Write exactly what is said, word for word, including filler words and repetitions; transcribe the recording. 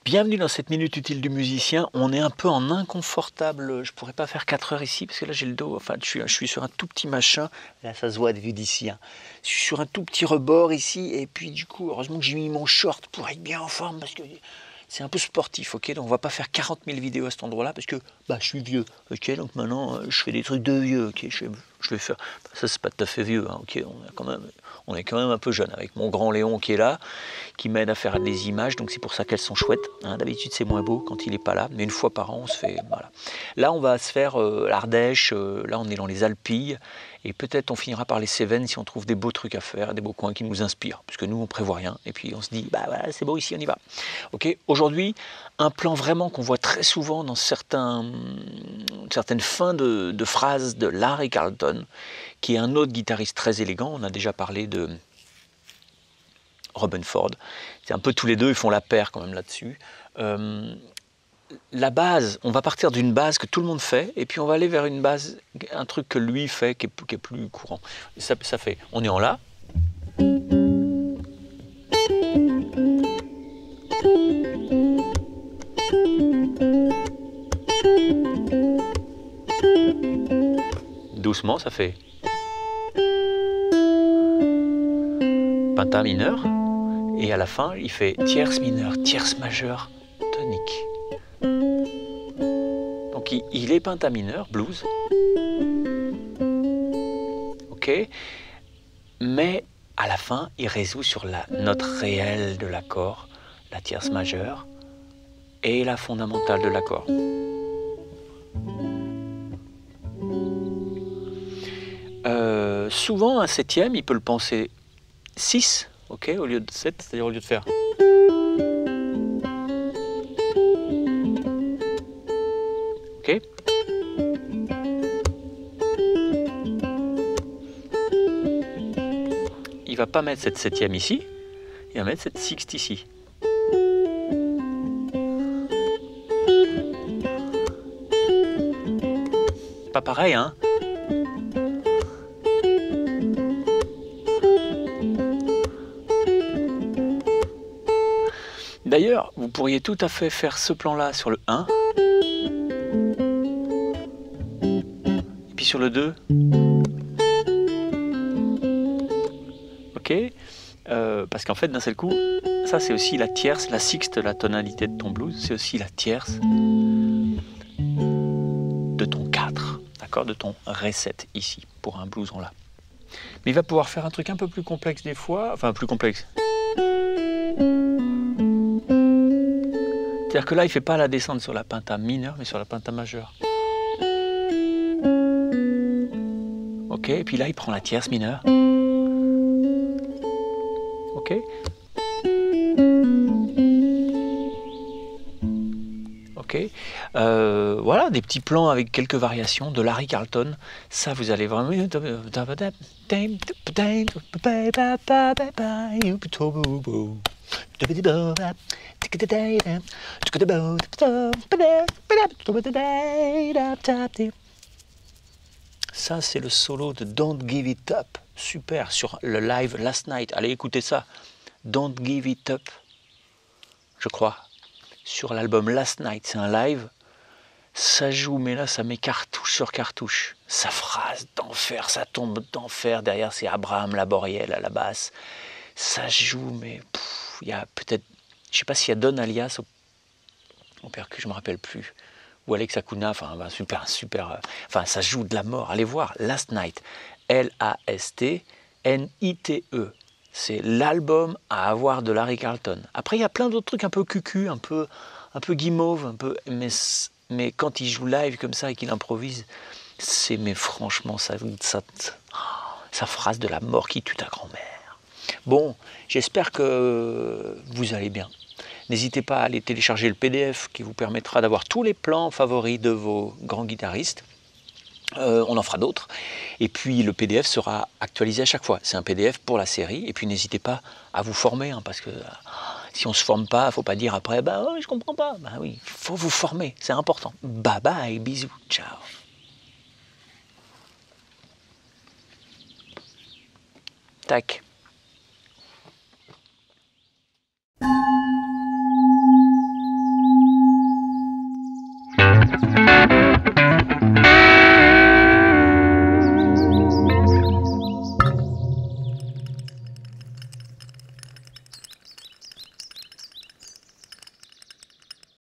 Bienvenue dans cette minute utile du musicien. On est un peu en inconfortable. Je pourrais pas faire quatre heures ici parce que là j'ai le dos. Enfin, je suis, je suis sur un tout petit machin. Là, ça se voit de vue d'ici. Hein. Je suis sur un tout petit rebord ici. Et puis du coup, heureusement que j'ai mis mon short pour être bien en forme parce que c'est un peu sportif. Ok, donc on va pas faire quarante mille vidéos à cet endroit-là parce que bah je suis vieux. Ok, donc maintenant je fais des trucs de vieux. Ok, je, je vais faire. Ça c'est pas tout à fait vieux. Hein. Ok, on est quand même, on est quand même un peu jeune avec mon grand Léon qui est là, qui m'aide à faire des images, donc c'est pour ça qu'elles sont chouettes. Hein, d'habitude c'est moins beau quand il n'est pas là, mais une fois par an on se fait... Voilà. Là on va se faire euh, l'Ardèche, euh, là on est dans les Alpilles, et peut-être on finira par les Cévennes si on trouve des beaux trucs à faire, des beaux coins qui nous inspirent, parce que nous on prévoit rien, et puis on se dit, bah voilà, c'est beau ici, on y va. Ok, aujourd'hui, un plan vraiment qu'on voit très souvent dans certains, certaines fins de, de phrases de Larry Carlton, qui est un autre guitariste très élégant. On a déjà parlé de Robben Ford. C'est un peu tous les deux, ils font la paire quand même là-dessus. Euh, la base, on va partir d'une base que tout le monde fait, et puis on va aller vers une base, un truc que lui fait, qui est, qui est plus courant. Ça, ça fait, on est en La. Doucement, ça fait penta mineur, et à la fin, il fait tierce mineur, tierce majeure, tonique. Donc il, il est penta mineur, blues. Ok, mais à la fin, il résout sur la note réelle de l'accord, la tierce majeure, et la fondamentale de l'accord. Euh, souvent, un septième, il peut le penser six, ok, au lieu de sept, c'est-à-dire au lieu de faire. Ok. Il va pas mettre cette septième ici, il va mettre cette sixte ici. Pas pareil, hein. D'ailleurs, vous pourriez tout à fait faire ce plan-là sur le un, et puis sur le deux. Ok, euh, parce qu'en fait, d'un seul coup, ça c'est aussi la tierce, la sixte, la tonalité de ton blues, c'est aussi la tierce de ton quatre, d'accord, de ton ré sept ici, pour un blues en La. Mais il va pouvoir faire un truc un peu plus complexe des fois, enfin plus complexe. C'est-à-dire que là, il ne fait pas la descente sur la penta mineure, mais sur la penta majeure. Ok, et puis là, il prend la tierce mineure. Ok. Ok. Euh, voilà, des petits plans avec quelques variations de Larry Carlton. Ça, vous allez vraiment... Ça, c'est le solo de Don't Give It Up. Super, sur le live Last Night. Allez, écoutez ça. Don't Give It Up, je crois. Sur l'album Last Night, c'est un live. Ça joue, mais là, ça met cartouche sur cartouche. Sa phrase d'enfer, ça tombe d'enfer. Derrière, c'est Abraham Laboriel à la basse. Ça joue, mais il y a peut-être... Je sais pas s'il y a Don Alias au, au percu, je me rappelle plus. Ou Alex Acuna, enfin, ben, super, super... Euh, enfin, ça joue de la mort. Allez voir, Last Night. L A S T N I T E. C'est l'album à avoir de Larry Carlton. Après, il y a plein d'autres trucs un peu cucu, un peu, un peu guimauve, un peu... Mais, mais quand il joue live comme ça et qu'il improvise, c'est... Mais franchement, ça, ça, sa phrase de la mort qui tue ta grand-mère. Bon, j'espère que vous allez bien. N'hésitez pas à aller télécharger le P D F qui vous permettra d'avoir tous les plans favoris de vos grands guitaristes. Euh, on en fera d'autres. Et puis le P D F sera actualisé à chaque fois. C'est un P D F pour la série. Et puis n'hésitez pas à vous former, hein, parce que euh, si on ne se forme pas, il ne faut pas dire après, bah oui, je comprends pas. Bah oui, il faut vous former, c'est important. Bye bye, bisous, ciao. Tac. Thank you.